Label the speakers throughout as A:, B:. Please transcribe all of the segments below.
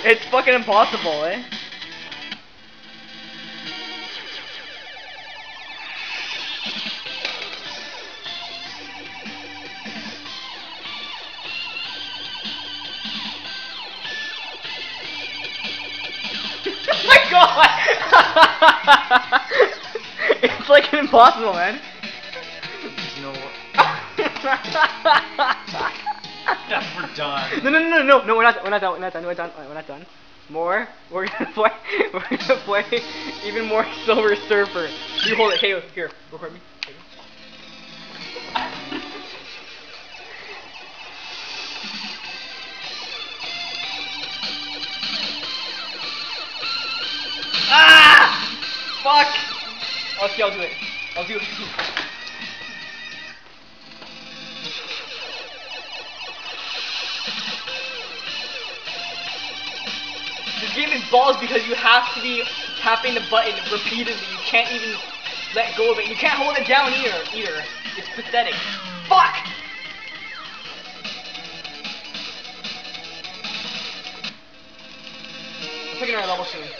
A: It's fucking impossible, eh? Oh my god! It's like impossible, man.
B: No. We're done.
A: No, we're not done. More. We're gonna play even more Silver Surfer. You hold it, hey, here, record me. Ah! Fuck! Okay, I'll do it. This game is balls because you have to be tapping the button repeatedly. You can't even let go of it. You can't hold it down either. It's pathetic. Fuck! I'm picking another level soon.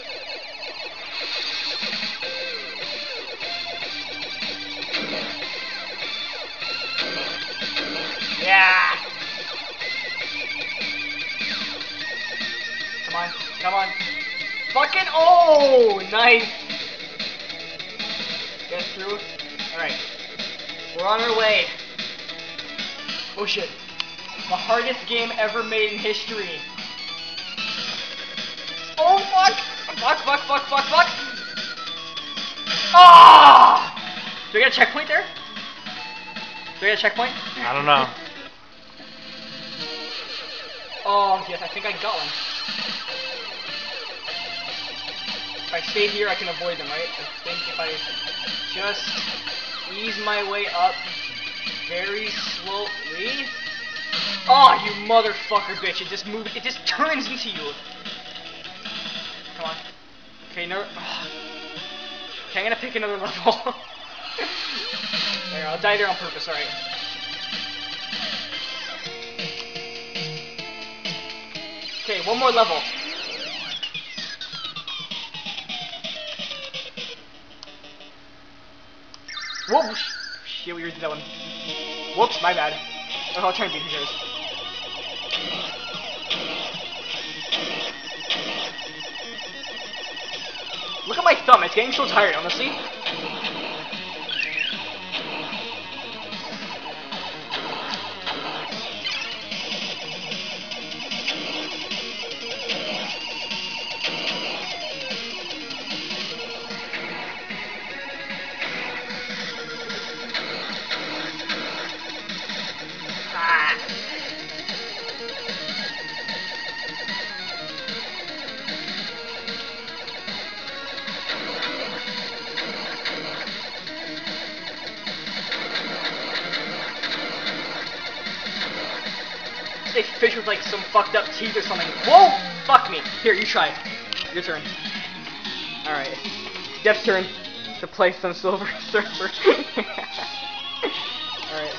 A: Yeah! Come on. Fucking, oh, nice. Get through. Alright. We're on our way. Oh shit. The hardest game ever made in history. Oh fuck! Fuck! Ah! Do I get a checkpoint there?
B: I don't know.
A: Oh yes, I think I got one. If I stay here, I can avoid them, right? I think if I just ease my way up very slowly. Oh, you motherfucker, bitch! It just moves. It just turns into you. Come on. Okay, no. Okay, I'm gonna pick another level. There, I'll die there on purpose. All right. Okay, one more level. Whoa! Shit, we already did that one. Whoops, my bad. Oh, I'll try and do these. Look at my thumb, it's getting so tired, honestly. A fish with like some fucked up teeth or something. Whoa! Fuck me. Here, you try. Your turn. Alright. Jeff's turn to play some Silver Surfer. Alright.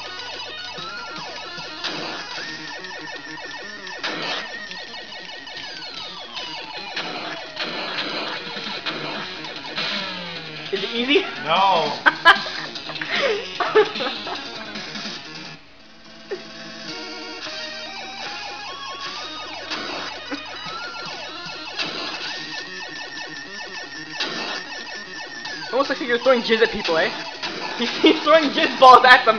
A: Is it easy?
B: No.
A: Almost looks like you're throwing jizz at people, eh? He's throwing jizz balls at them.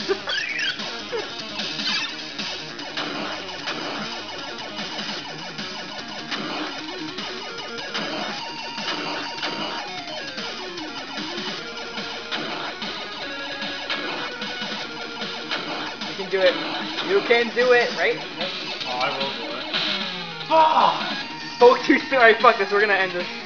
A: You can do it. You can do it, right?
B: Oh, I will do it. Fuck!
A: Spoke too soon. Alright, fuck this. We're gonna end this.